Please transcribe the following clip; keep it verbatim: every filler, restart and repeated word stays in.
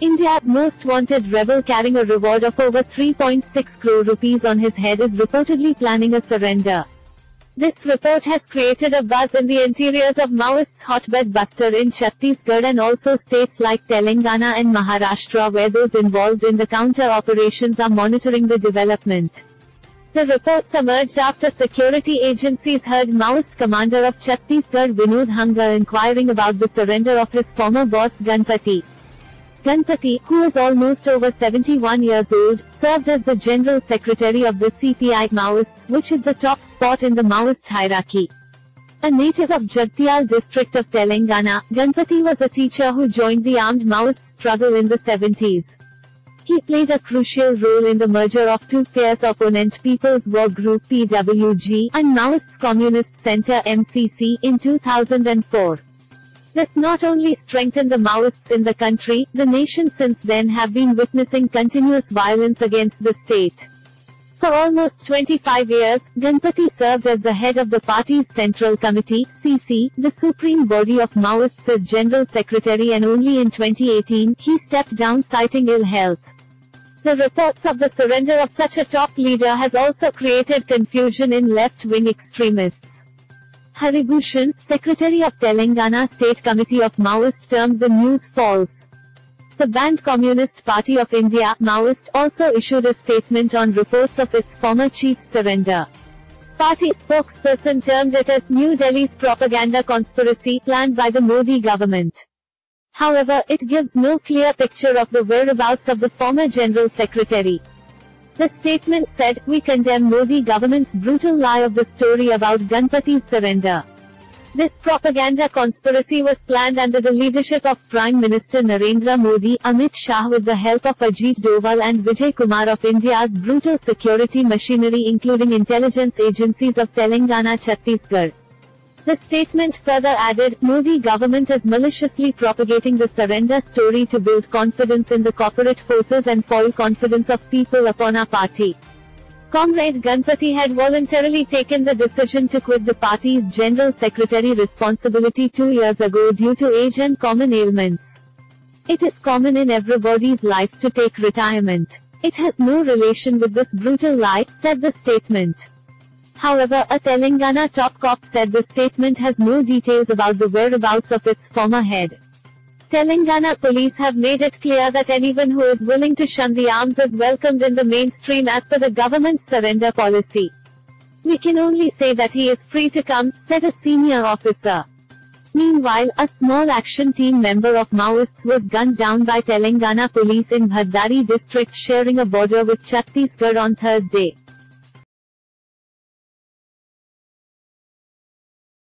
India's most wanted rebel carrying a reward of over three point six crore rupees on his head is reportedly planning a surrender. This report has created a buzz in the interiors of Maoists' hotbed Buster in Chhattisgarh and also states like Telangana and Maharashtra, where those involved in the counter operations are monitoring the development. The reports emerged after security agencies heard Maoist commander of Chhattisgarh Vinod Hungar inquiring about the surrender of his former boss Ganpati. Ganpati, who is almost over seventy-one years old, served as the General Secretary of the C P I Maoists, which is the top spot in the Maoist hierarchy. A native of Jagtial district of Telangana, Ganpati was a teacher who joined the armed Maoist struggle in the seventies. He played a crucial role in the merger of two fierce opponent People's War Group P W G and Maoists Communist Center M C C in two thousand four. This not only strengthened the Maoists in the country, the nation since then have been witnessing continuous violence against the state. For almost twenty-five years, Ganpati served as the head of the party's Central Committee, C C, the supreme body of Maoists, as General Secretary, and only in twenty eighteen, he stepped down citing ill health. The reports of the surrender of such a top leader has also created confusion in left-wing extremists. Haribhushan, Secretary of Telangana State Committee of Maoist, termed the news false. The banned Communist Party of India, Maoist, also issued a statement on reports of its former chief's surrender. Party spokesperson termed it as New Delhi's propaganda conspiracy planned by the Modi government. However, it gives no clear picture of the whereabouts of the former General Secretary. The statement said, "We condemn Modi government's brutal lie of the story about Ganpati's surrender. This propaganda conspiracy was planned under the leadership of Prime Minister Narendra Modi, Amit Shah with the help of Ajit Doval and Vijay Kumar of India's brutal security machinery, including intelligence agencies of Telangana, Chhattisgarh." The statement further added, "Modi government is maliciously propagating the surrender story to build confidence in the corporate forces and foil confidence of people upon our party." Comrade Ganpati had voluntarily taken the decision to quit the party's General Secretary responsibility two years ago due to age and common ailments. It is common in everybody's life to take retirement. It has no relation with this brutal lie, said the statement. However, a Telangana top cop said the statement has no details about the whereabouts of its former head. Telangana police have made it clear that anyone who is willing to shun the arms is welcomed in the mainstream as per the government's surrender policy. "We can only say that he is free to come," said a senior officer. Meanwhile, a small action team member of Maoists was gunned down by Telangana police in Bhaddari district sharing a border with Chhattisgarh on Thursday.